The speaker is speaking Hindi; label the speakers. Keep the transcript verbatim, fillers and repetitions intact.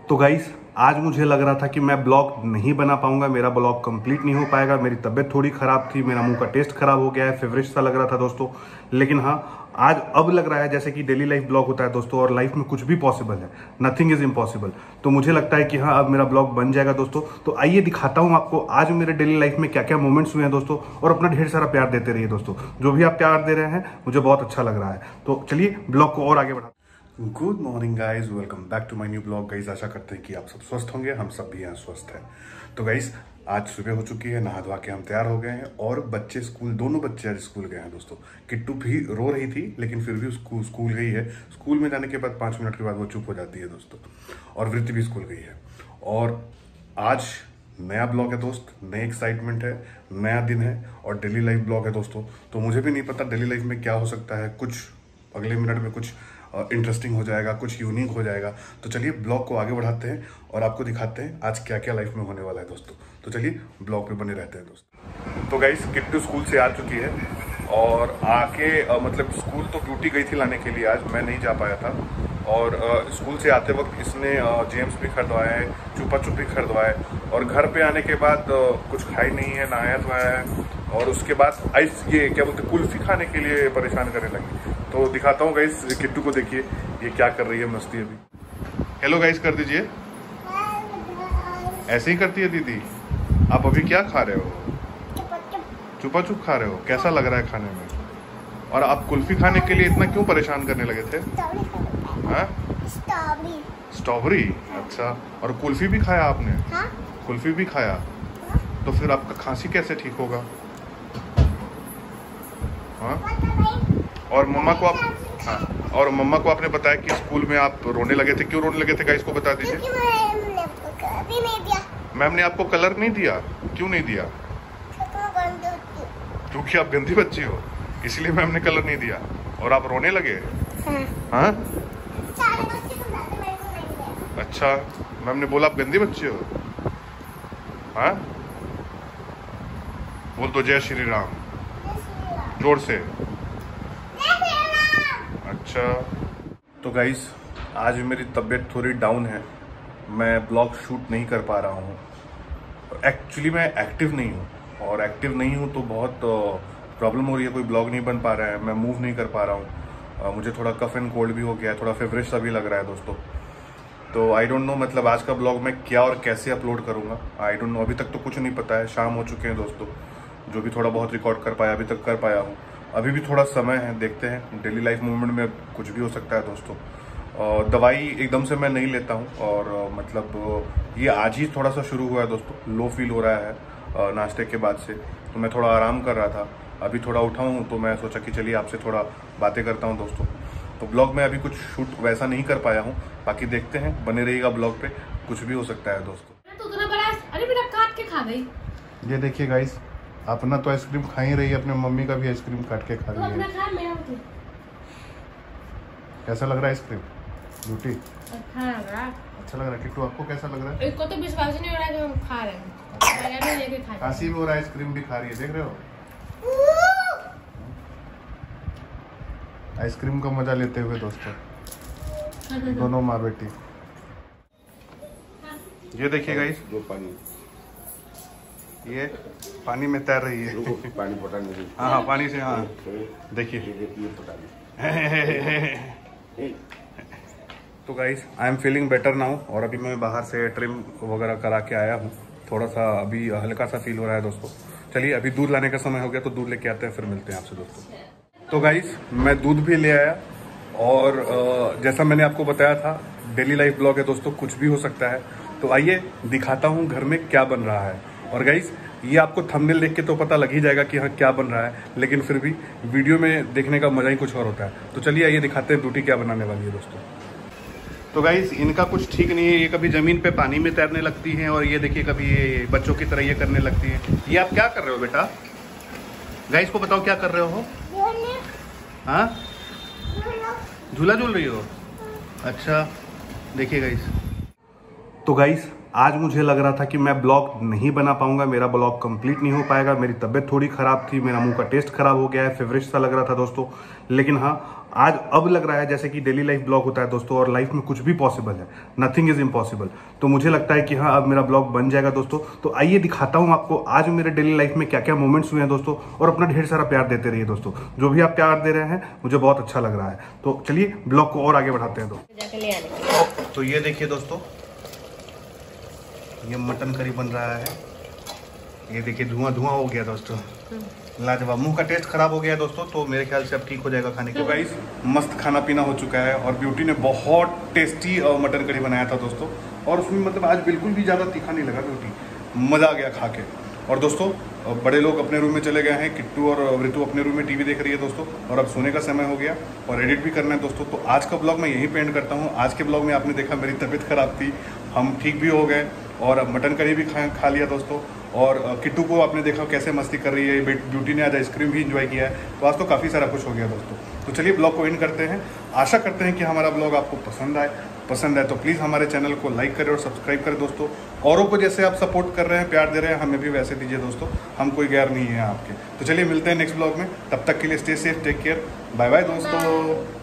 Speaker 1: तो गाइस आज मुझे लग रहा था कि मैं ब्लॉग नहीं बना पाऊंगा, मेरा ब्लॉग कंप्लीट नहीं हो पाएगा। मेरी तबीयत थोड़ी ख़राब थी, मेरा मुंह का टेस्ट ख़राब हो गया है, फेवरेट सा लग रहा था दोस्तों। लेकिन हाँ, आज अब लग रहा है जैसे कि डेली लाइफ ब्लॉग होता है दोस्तों, और लाइफ में कुछ भी पॉसिबल है, नथिंग इज़ इम्पॉसिबल। तो मुझे लगता है कि हाँ, अब मेरा ब्लॉग बन जाएगा दोस्तों। तो आइए दिखाता हूँ आपको आज मेरे डेली लाइफ में क्या क्या मोमेंट्स हुए हैं दोस्तों, और अपना ढेर सारा प्यार देते रहिए दोस्तों। जो भी आप प्यार दे रहे हैं मुझे बहुत अच्छा लग रहा है। तो चलिए ब्लॉग को और आगे बढ़ा। Good morning guys, welcome back to my new blog. Guys आशा करते हैं कि आप सब स्वस्थ होंगे, हम सब भी यहाँ स्वस्थ हैं। तो गाइज आज सुबह हो चुकी है, नहा धोवा के हम तैयार हो गए हैं, और बच्चे स्कूल, दोनों बच्चे आज स्कूल गए हैं दोस्तों। किट्टू भी रो रही थी लेकिन फिर भी उसको स्कूल गई है। स्कूल में जाने के बाद पाँच मिनट के बाद वो चुप हो जाती है दोस्तों। और वृत्ति भी स्कूल गई है। और आज नया ब्लॉग है दोस्त, नई एक्साइटमेंट है, नया दिन है और डेली लाइफ ब्लॉग है दोस्तों। तो मुझे भी नहीं पता डेली लाइफ में क्या हो सकता है, कुछ अगले मिनट में कुछ इंटरेस्टिंग हो जाएगा, कुछ यूनिक हो जाएगा। तो चलिए ब्लॉग को आगे बढ़ाते हैं और आपको दिखाते हैं आज क्या क्या लाइफ में होने वाला है दोस्तों। तो चलिए ब्लॉग पे बने रहते हैं दोस्तों। तो गाइस किट्टू स्कूल से आ चुकी है और आके आ, मतलब स्कूल तो ड्यूटी गई थी लाने के लिए, आज मैं नहीं जा पाया था। और आ, स्कूल से आते वक्त इसने जेम्स भी खरीदवाया है, चुपा चुप भी खरीदवाया है। और घर पे आने के बाद आ, कुछ खाई नहीं है, नहाया धोया है। और उसके बाद आइस ये क्या बोलते कुल्फी खाने के लिए परेशान करने लगी। तो दिखाता हूँ गाइस, किट्टू को देखिए ये क्या कर रही है मस्ती अभी। हेलो गाइस कर दीजिए। ऐसे ही करती है दीदी। आप अभी क्या खा रहे हो? चुपा चुप खा रहे हो? कैसा लग रहा है खाने में? और आप कुल्फी खाने के लिए इतना क्यों परेशान करने लगे थे? स्ट्रॉबेरी। स्ट्रॉबेरी? अच्छा। और कुल्फी भी खाया आपने? हाँ? कुल्फी भी खाया? हाँ? तो फिर आपका खांसी कैसे ठीक होगा? हाँ? और मम्मा को आप हाँ और मम्मा को आपने बताया कि स्कूल में आप रोने लगे थे। क्यों रोने लगे थे गाइस को बता दीजिए। मैम ने आपको कलर नहीं दिया? क्यों नहीं दिया? क्योंकि आप गंदी बच्ची हो, इसलिए मैम ने कलर नहीं दिया और आप रोने लगे। हाँ? अच्छा, मैम ने बोला आप गंदी बच्ची हो। हाँ? बोल तो जय श्री राम जोर से। अच्छा। तो गाइस आज मेरी तबीयत थोड़ी डाउन है, मैं ब्लॉग शूट नहीं कर पा रहा हूँ। एक्चुअली मैं एक्टिव नहीं हूँ, और एक्टिव नहीं हूँ तो बहुत प्रॉब्लम हो रही है, कोई ब्लॉग नहीं बन पा रहा है, मैं मूव नहीं कर पा रहा हूँ। मुझे थोड़ा कफ एंड कोल्ड भी हो गया है, थोड़ा फेवरेट सा भी लग रहा है दोस्तों। तो आई डोंट नो मतलब आज का ब्लॉग मैं क्या और कैसे अपलोड करूँगा, आई डोंट नो। अभी तक तो कुछ नहीं पता है, शाम हो चुके हैं दोस्तों। जो भी थोड़ा बहुत रिकॉर्ड कर पाया अभी तक कर पाया हूँ, अभी भी थोड़ा समय है, देखते हैं। डेली लाइफ मूवमेंट में कुछ भी हो सकता है दोस्तों। और दवाई एकदम से मैं नहीं लेता हूँ, और मतलब ये आज ही थोड़ा सा शुरू हुआ है दोस्तों। लो फील हो रहा है नाश्ते के बाद से, तो मैं थोड़ा आराम कर रहा था। अभी थोड़ा उठा हूँ तो मैं सोचा कि चलिए आपसे थोड़ा बातें करता हूँ दोस्तों। तो ब्लॉग में अभी कुछ शूट वैसा नहीं कर पाया हूँ, बाकी देखते हैं, बने रहिएगा ब्लॉग पे, कुछ भी हो सकता है दोस्तों।
Speaker 2: तो उतना बड़ा अरे बेटा काट के खा गई।
Speaker 1: ये देखिए गाइस, अपना तो आइसक्रीम खा ही रही है, अपने मम्मी का भी आइसक्रीम काट के खा रही है। कैसा लग रहा है आइसक्रीम? ब्यूटी
Speaker 2: अच्छा लग रहा है।
Speaker 1: अच्छा लग रहा है। किट्टू आपको कैसा लग रहा है?
Speaker 2: इसको तो विश्वास नहीं हो रहा है कि हम खा रहे हैं।
Speaker 1: खांसी भी हो रहा है, आइसक्रीम भी खा रही है, देख रहे हो? आइसक्रीम का मजा लेते हुए दोस्तों दोनों माँ बेटी। ये देखिए गाइस,
Speaker 3: जो पानी
Speaker 1: ये पानी में तैर रही है।
Speaker 3: पानी पटाने से
Speaker 1: हाँ हाँ पानी से, हाँ देखिए। तो guys I am feeling better now, और अभी मैं बाहर से ट्रिम वगैरह करा के आया हूँ। थोड़ा सा अभी हल्का सा फील हो रहा है दोस्तों। चलिए अभी दूध लाने का समय हो गया, तो दूध लेके आते हैं, फिर मिलते हैं आपसे दोस्तों। तो गाइस मैं दूध भी ले आया, और जैसा मैंने आपको बताया था डेली लाइफ ब्लॉग है दोस्तों, कुछ भी हो सकता है। तो आइए दिखाता हूँ घर में क्या बन रहा है। और गाइस ये आपको थंबनेल देख के तो पता लग ही जाएगा कि हाँ क्या बन रहा है, लेकिन फिर भी वीडियो में देखने का मजा ही कुछ और होता है। तो चलिए आइए दिखाते हैं ब्यूटी क्या बनाने वाली है दोस्तों। तो गाइस इनका कुछ ठीक नहीं है, ये कभी जमीन पे पानी में तैरने लगती हैं, और ये देखिए कभी ये बच्चों की तरह ये करने लगती है। ये आप क्या कर रहे हो बेटा? गाइस को बताओ क्या कर रहे हो? हाँ झूला झूल रही हो? अच्छा देखिए गाइस। तो गाइस आज मुझे लग रहा था कि मैं ब्लॉग नहीं बना पाऊंगा, मेरा ब्लॉग कंप्लीट नहीं हो पाएगा। मेरी तबीयत थोड़ी ख़राब थी, मेरा मुंह का टेस्ट ख़राब हो गया है, फेवरिश सा लग रहा था दोस्तों। लेकिन हाँ, आज अब लग रहा है जैसे कि डेली लाइफ ब्लॉग होता है दोस्तों, और लाइफ में कुछ भी पॉसिबल है, नथिंग इज़ इम्पॉसिबल। तो मुझे लगता है कि हाँ, अब मेरा ब्लॉग बन जाएगा दोस्तों। तो आइए दिखाता हूँ आपको आज मेरे डेली लाइफ में क्या क्या मोमेंट्स हुए हैं दोस्तों, और अपना ढेर सारा प्यार देते रहिए दोस्तों। जो भी आप प्यार दे रहे हैं मुझे बहुत अच्छा लग रहा है। तो चलिए ब्लॉग को और आगे बढ़ाते हैं दोस्तों।
Speaker 2: जाके ले आने।
Speaker 1: तो ये देखिए दोस्तों, ये मटन करी बन रहा है। ये देखिए धुआं धुआं हो गया दोस्तों, लाजवाब। मुंह का टेस्ट खराब हो गया है दोस्तों, तो मेरे ख्याल से अब ठीक हो जाएगा खाने के। तो गाइस, मस्त खाना पीना हो चुका है और ब्यूटी ने बहुत टेस्टी मटन करी बनाया था दोस्तों। और उसमें मतलब आज बिल्कुल भी ज़्यादा तीखा नहीं लगा ब्यूटी, मज़ा आ गया खा के। और दोस्तों, बड़े लोग अपने रूम में चले गए हैं, किट्टू और ऋतु अपने रूम में टीवी देख रही है दोस्तों, और अब सोने का समय हो गया और एडिट भी करना है दोस्तों। तो आज का ब्लॉग मैं यहीं पे एंड करता हूँ। आज के ब्लॉग में आपने देखा मेरी तबीयत खराब थी, हम ठीक भी हो गए और मटन करी भी खा खा लिया दोस्तों। और किट्टू को आपने देखा कैसे मस्ती कर रही है, ब्यूटी ने आज आइसक्रीम भी इंजॉय किया है। तो आज तो काफ़ी सारा कुछ हो गया दोस्तों। तो चलिए ब्लॉग को एंड करते हैं। आशा करते हैं कि हमारा ब्लॉग आपको पसंद आए पसंद आए तो प्लीज़ हमारे चैनल को लाइक करें और सब्सक्राइब करें दोस्तों। औरों को जैसे आप सपोर्ट कर रहे हैं, प्यार दे रहे हैं, हमें भी वैसे दीजिए दोस्तों। हम कोई गैर नहीं है आपके। तो चलिए मिलते हैं नेक्स्ट ब्लॉग में, तब तक के लिए stay safe, take care, bye bye दोस्तों।